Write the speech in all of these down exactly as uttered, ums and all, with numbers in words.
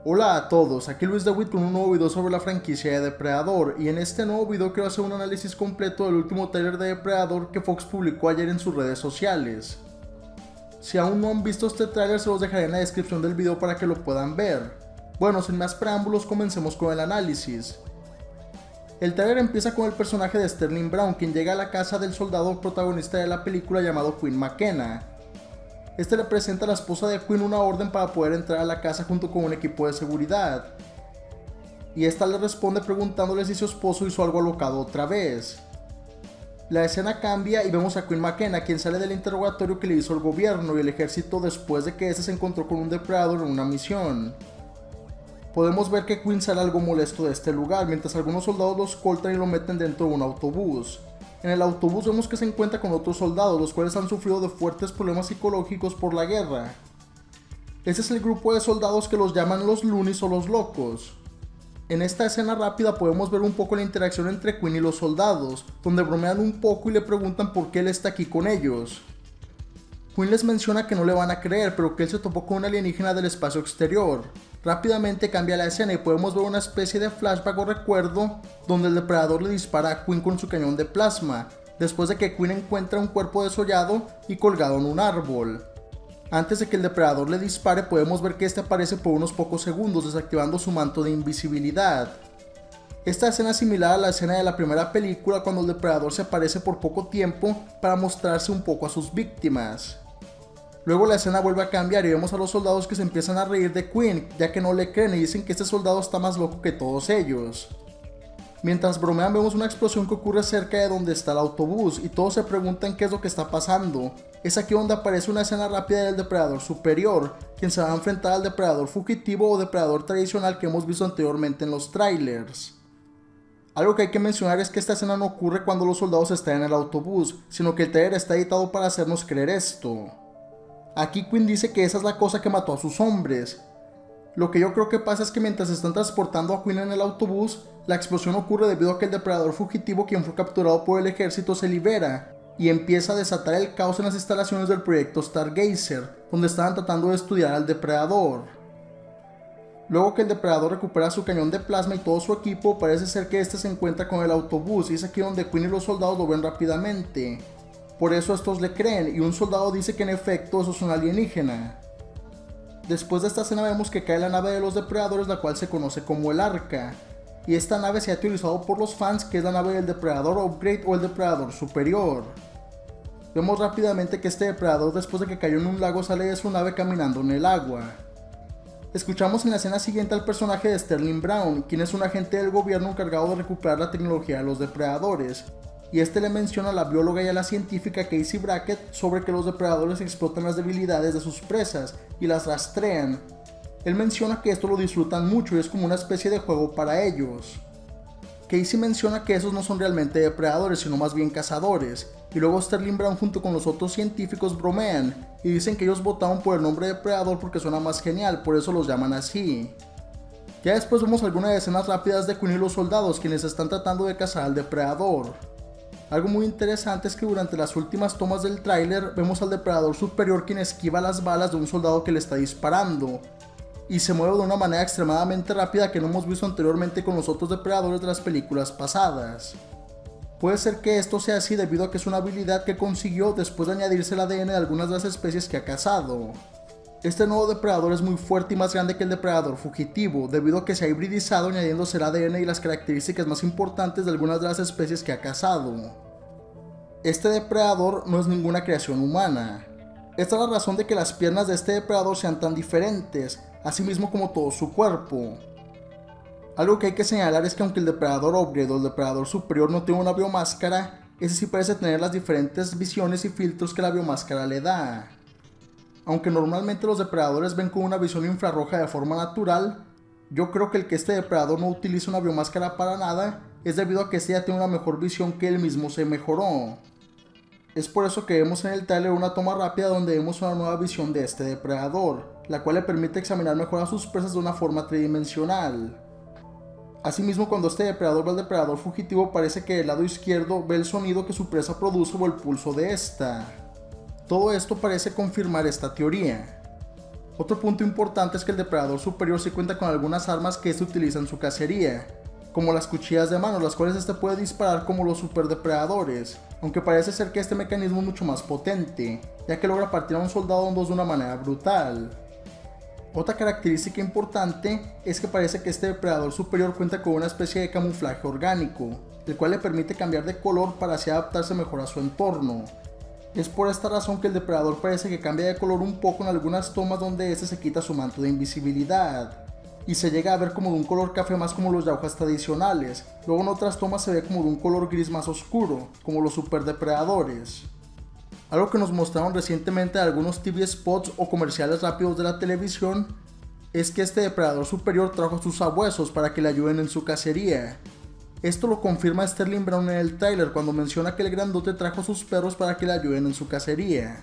Hola a todos, aquí Luis David con un nuevo video sobre la franquicia de Depredador, y en este nuevo video quiero hacer un análisis completo del último trailer de Depredador que Fox publicó ayer en sus redes sociales. Si aún no han visto este trailer se los dejaré en la descripción del video para que lo puedan ver. Bueno, sin más preámbulos comencemos con el análisis. El trailer empieza con el personaje de Sterling Brown, quien llega a la casa del soldado protagonista de la película llamado Quinn McKenna. Este le presenta a la esposa de Quinn una orden para poder entrar a la casa junto con un equipo de seguridad, y esta le responde preguntándole si su esposo hizo algo alocado otra vez. La escena cambia y vemos a Quinn McKenna, quien sale del interrogatorio que le hizo el gobierno y el ejército después de que este se encontró con un depredador en una misión. Podemos ver que Quinn sale algo molesto de este lugar, mientras algunos soldados lo escoltan y lo meten dentro de un autobús. En el autobús vemos que se encuentra con otros soldados, los cuales han sufrido de fuertes problemas psicológicos por la guerra. Este es el grupo de soldados que los llaman los Loonies o los locos. En esta escena rápida podemos ver un poco la interacción entre Quinn y los soldados, donde bromean un poco y le preguntan por qué él está aquí con ellos. Quinn les menciona que no le van a creer, pero que él se topó con un alienígena del espacio exterior. Rápidamente cambia la escena y podemos ver una especie de flashback o recuerdo donde el depredador le dispara a Quinn con su cañón de plasma, después de que Quinn encuentra un cuerpo desollado y colgado en un árbol. Antes de que el depredador le dispare podemos ver que este aparece por unos pocos segundos desactivando su manto de invisibilidad. Esta escena es similar a la escena de la primera película cuando el depredador se aparece por poco tiempo para mostrarse un poco a sus víctimas. Luego la escena vuelve a cambiar y vemos a los soldados que se empiezan a reír de Quinn, ya que no le creen y dicen que este soldado está más loco que todos ellos. Mientras bromean vemos una explosión que ocurre cerca de donde está el autobús y todos se preguntan qué es lo que está pasando. Es aquí donde aparece una escena rápida del depredador superior, quien se va a enfrentar al depredador fugitivo o depredador tradicional que hemos visto anteriormente en los trailers. Algo que hay que mencionar es que esta escena no ocurre cuando los soldados están en el autobús, sino que el trailer está editado para hacernos creer esto. Aquí Quinn dice que esa es la cosa que mató a sus hombres. Lo que yo creo que pasa es que mientras están transportando a Quinn en el autobús, la explosión ocurre debido a que el depredador fugitivo, quien fue capturado por el ejército, se libera y empieza a desatar el caos en las instalaciones del proyecto Stargazer, donde estaban tratando de estudiar al depredador. Luego que el depredador recupera su cañón de plasma y todo su equipo, parece ser que este se encuentra con el autobús y es aquí donde Quinn y los soldados lo ven rápidamente. Por eso estos le creen y un soldado dice que en efecto eso es un alienígena. Después de esta escena vemos que cae la nave de los depredadores, la cual se conoce como el Arca, y esta nave se ha utilizado por los fans, que es la nave del depredador Upgrade o el depredador superior. Vemos rápidamente que este depredador, después de que cayó en un lago, sale de su nave caminando en el agua. Escuchamos en la escena siguiente al personaje de Sterling Brown, quien es un agente del gobierno encargado de recuperar la tecnología de los depredadores, y este le menciona a la bióloga y a la científica Casey Brackett sobre que los depredadores explotan las debilidades de sus presas y las rastrean. Él menciona que esto lo disfrutan mucho y es como una especie de juego para ellos. Casey menciona que esos no son realmente depredadores sino más bien cazadores, y luego Sterling Brown junto con los otros científicos bromean y dicen que ellos votaron por el nombre de depredador porque suena más genial, por eso los llaman así. Ya después vemos algunas escenas rápidas de Quinn y los soldados, quienes están tratando de cazar al depredador. Algo muy interesante es que durante las últimas tomas del tráiler vemos al depredador superior quien esquiva las balas de un soldado que le está disparando y se mueve de una manera extremadamente rápida que no hemos visto anteriormente con los otros depredadores de las películas pasadas. Puede ser que esto sea así debido a que es una habilidad que consiguió después de añadirse el A D N de algunas de las especies que ha cazado. Este nuevo depredador es muy fuerte y más grande que el depredador fugitivo, debido a que se ha hibridizado añadiéndose el A D N y las características más importantes de algunas de las especies que ha cazado. Este depredador no es ninguna creación humana. Esta es la razón de que las piernas de este depredador sean tan diferentes, así mismo como todo su cuerpo. Algo que hay que señalar es que aunque el depredador Upgrade o el depredador superior no tiene una biomáscara, ese sí parece tener las diferentes visiones y filtros que la biomáscara le da. Aunque normalmente los depredadores ven con una visión infrarroja de forma natural, yo creo que el que este depredador no utilice una biomáscara para nada es debido a que este ya tiene una mejor visión que él mismo se mejoró. Es por eso que vemos en el trailer una toma rápida donde vemos una nueva visión de este depredador, la cual le permite examinar mejor a sus presas de una forma tridimensional. Asimismo, cuando este depredador ve al depredador fugitivo, parece que del lado izquierdo ve el sonido que su presa produce o el pulso de esta. Todo esto parece confirmar esta teoría. Otro punto importante es que el depredador superior sí cuenta con algunas armas que este utiliza en su cacería, como las cuchillas de mano, las cuales este puede disparar como los superdepredadores, aunque parece ser que este mecanismo es mucho más potente, ya que logra partir a un soldado en dos de una manera brutal. Otra característica importante es que parece que este depredador superior cuenta con una especie de camuflaje orgánico, el cual le permite cambiar de color para así adaptarse mejor a su entorno. Es por esta razón que el depredador parece que cambia de color un poco en algunas tomas donde este se quita su manto de invisibilidad, y se llega a ver como de un color café más como los yaujas tradicionales. Luego en otras tomas se ve como de un color gris más oscuro, como los superdepredadores. Algo que nos mostraron recientemente en algunos T V spots o comerciales rápidos de la televisión es que este depredador superior trajo a sus sabuesos para que le ayuden en su cacería. Esto lo confirma Sterling Brown en el tráiler cuando menciona que el grandote trajo a sus perros para que le ayuden en su cacería.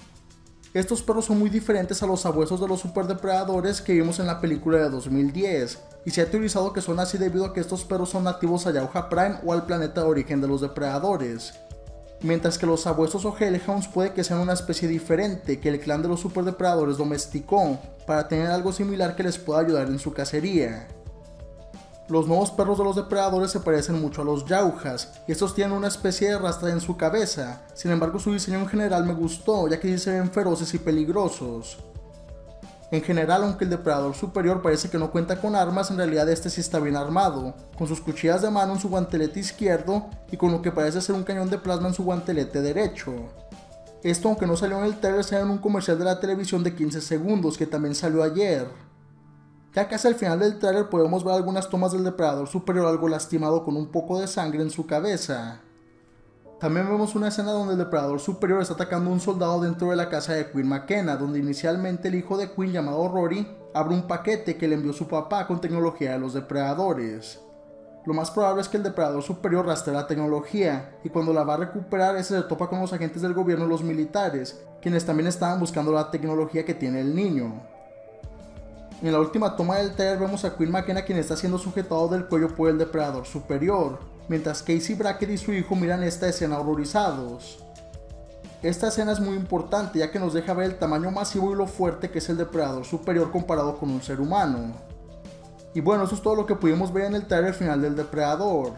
Estos perros son muy diferentes a los sabuesos de los superdepredadores que vimos en la película de dos mil diez, y se ha teorizado que son así debido a que estos perros son nativos a Yauja Prime o al planeta de origen de los depredadores, mientras que los sabuesos o hellhounds puede que sean una especie diferente que el clan de los superdepredadores domesticó para tener algo similar que les pueda ayudar en su cacería. Los nuevos perros de los depredadores se parecen mucho a los yaujas, y estos tienen una especie de rastra en su cabeza. Sin embargo, su diseño en general me gustó, ya que sí se ven feroces y peligrosos. En general, aunque el depredador superior parece que no cuenta con armas, en realidad este sí está bien armado, con sus cuchillas de mano en su guantelete izquierdo y con lo que parece ser un cañón de plasma en su guantelete derecho. Esto, aunque no salió en el trailer, salió en un comercial de la televisión de quince segundos que también salió ayer. Ya casi al final del tráiler podemos ver algunas tomas del depredador superior algo lastimado con un poco de sangre en su cabeza. También vemos una escena donde el depredador superior está atacando a un soldado dentro de la casa de Quinn McKenna, donde inicialmente el hijo de Quinn, llamado Rory, abre un paquete que le envió su papá con tecnología de los depredadores. Lo más probable es que el depredador superior rastre la tecnología, y cuando la va a recuperar ese se topa con los agentes del gobierno y los militares, quienes también estaban buscando la tecnología que tiene el niño. En la última toma del trailer vemos a Quinn McKenna, quien está siendo sujetado del cuello por el depredador superior, mientras Casey Brackett y su hijo miran esta escena horrorizados. Esta escena es muy importante ya que nos deja ver el tamaño masivo y lo fuerte que es el depredador superior comparado con un ser humano. Y bueno, eso es todo lo que pudimos ver en el trailer final del depredador.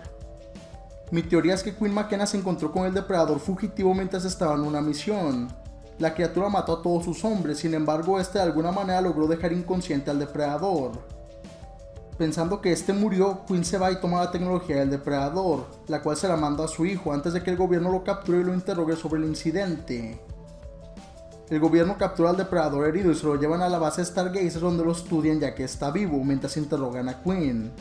Mi teoría es que Quinn McKenna se encontró con el depredador fugitivo mientras estaba en una misión. La criatura mató a todos sus hombres, sin embargo este de alguna manera logró dejar inconsciente al depredador. Pensando que este murió, Quinn se va y toma la tecnología del depredador, la cual se la manda a su hijo antes de que el gobierno lo capture y lo interrogue sobre el incidente. El gobierno captura al depredador herido y se lo llevan a la base Stargazer donde lo estudian ya que está vivo mientras interrogan a Quinn.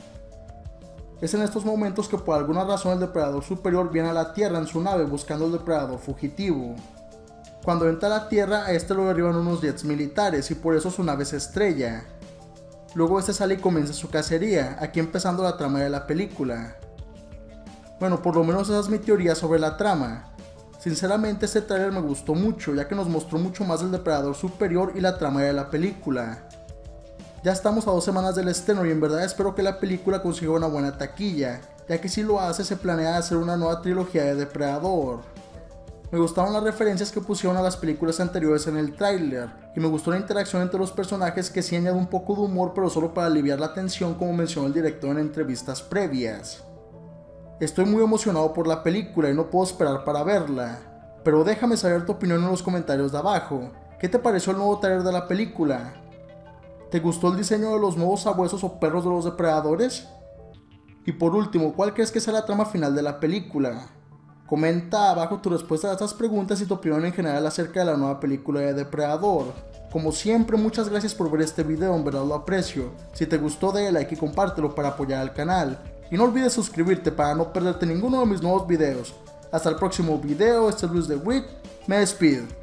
Es en estos momentos que por alguna razón el depredador superior viene a la Tierra en su nave buscando al depredador fugitivo. Cuando entra a la Tierra, a este lo derriban unos jets militares y por eso su nave se estrella. Luego este sale y comienza su cacería, aquí empezando la trama de la película. Bueno, por lo menos esa es mi teoría sobre la trama. Sinceramente este trailer me gustó mucho, ya que nos mostró mucho más del depredador superior y la trama de la película. Ya estamos a dos semanas del estreno y en verdad espero que la película consiga una buena taquilla, ya que si lo hace se planea hacer una nueva trilogía de Depredador. Me gustaron las referencias que pusieron a las películas anteriores en el tráiler, y me gustó la interacción entre los personajes que sí añade un poco de humor pero solo para aliviar la tensión como mencionó el director en entrevistas previas. Estoy muy emocionado por la película y no puedo esperar para verla, pero déjame saber tu opinión en los comentarios de abajo. ¿Qué te pareció el nuevo tráiler de la película? ¿Te gustó el diseño de los nuevos sabuesos o perros de los depredadores? Y por último, ¿cuál crees que sea la trama final de la película? Comenta abajo tu respuesta a estas preguntas y tu opinión en general acerca de la nueva película de Depredador. Como siempre, muchas gracias por ver este video, en verdad lo aprecio. Si te gustó, dale like y compártelo para apoyar al canal. Y no olvides suscribirte para no perderte ninguno de mis nuevos videos. Hasta el próximo video, este es Luis de Wit, me despido.